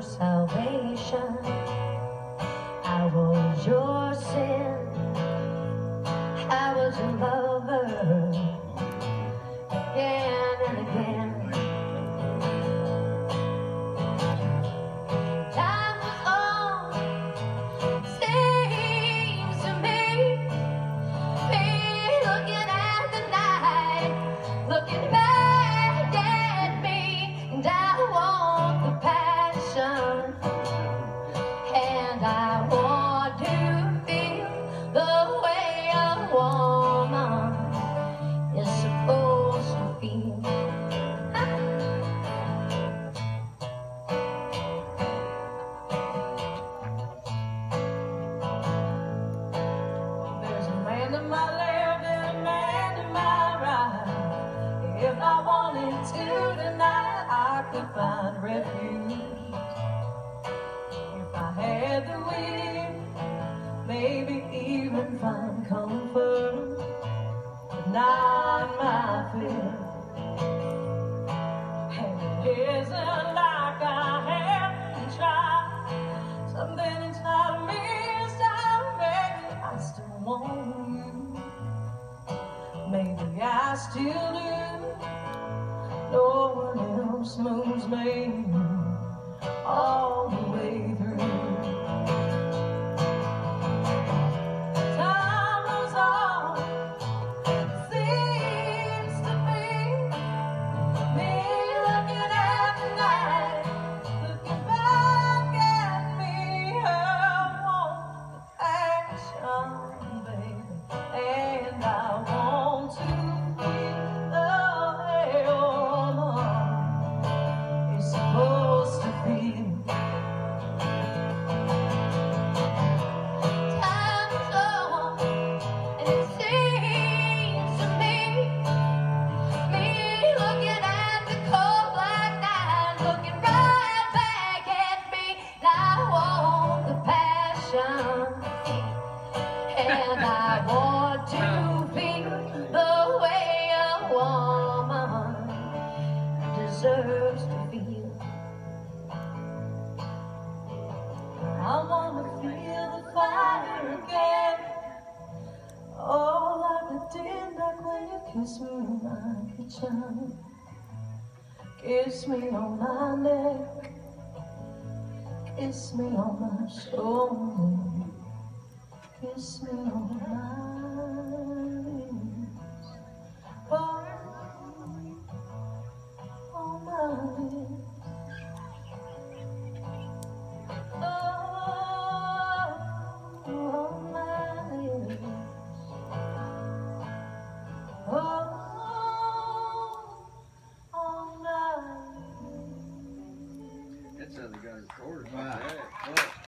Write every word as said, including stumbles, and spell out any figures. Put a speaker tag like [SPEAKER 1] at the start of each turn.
[SPEAKER 1] salvation. I was your sin. I was your lover again and again. Time was on, seems to me, me looking at the night, looking back at me, and I want the passion, and I want to feel the way a woman is supposed to feel. There's a man to my left and a man to my right. If I wanted to tonight, I could find refuge. If I had the will, maybe even find comfort, but not my fear. And it isn't like I haven't tried. Something inside of me is telling me I still want you. Maybe I still do. No one else moves me all the way through. Time was on, seems to be me looking at the night, looking back at me. I want the passion, baby, and I want to feel the way a woman is supposed to feel. Time is on, and it seems to me, me looking at the cold black night, looking right back at me, and I want the passion, and I want to feel the way a woman deserves to feel. I want to feel the fire again, oh, like I did back when you kissed me in my kitchen. Kiss me on my neck, kiss me on my shoulder, kiss me on my lips, oh, on my lips.
[SPEAKER 2] That's how they got recorded. Wow.